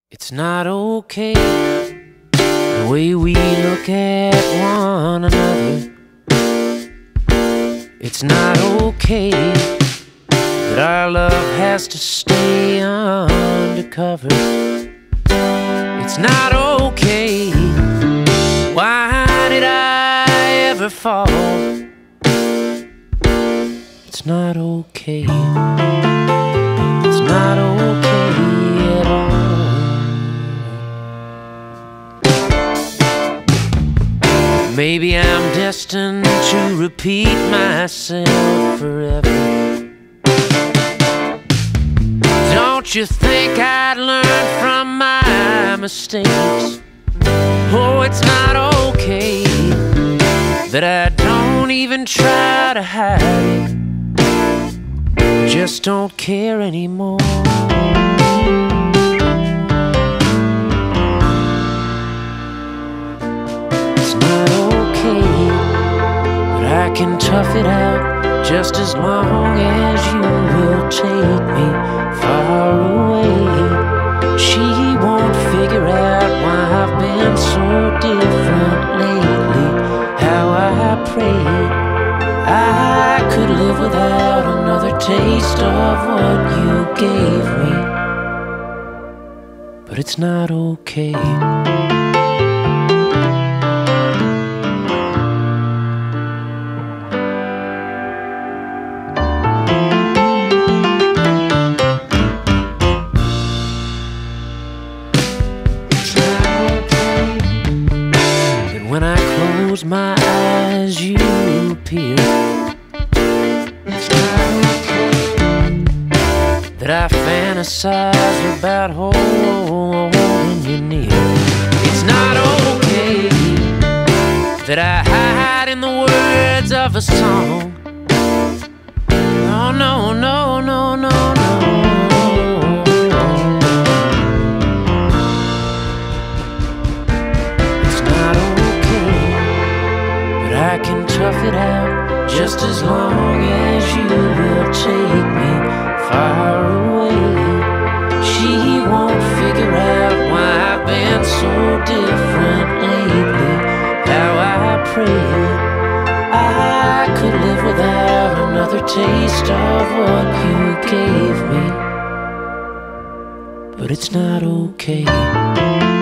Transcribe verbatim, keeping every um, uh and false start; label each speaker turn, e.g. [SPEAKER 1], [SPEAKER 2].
[SPEAKER 1] It's not okay the way we look at one another. It's not okay that our love has to stay undercover. It's not okay. Why did I ever fall? It's not okay. It's not okay at all. Maybe I'm destined to repeat myself forever. Don't you think I'd learn from my mistakes? Oh, it's not okay that I don't even try to hide it. Just don't care anymore. It's not okay, but I can tough it out just as long as you will take me far away. She won't figure out why I've been so different lately. How I prayed I could live without another taste of what you gave me. But it's not okay. When I close my eyes, you appear. It's not okay that I fantasize about holding you near. It's not okay that I hide in the words of a song. No, no, no, no, no, no. I can tough it out just as long as you will take me far away. She won't figure out why I've been so different lately. How I prayed I could live without another taste of what you gave me. But it's not okay.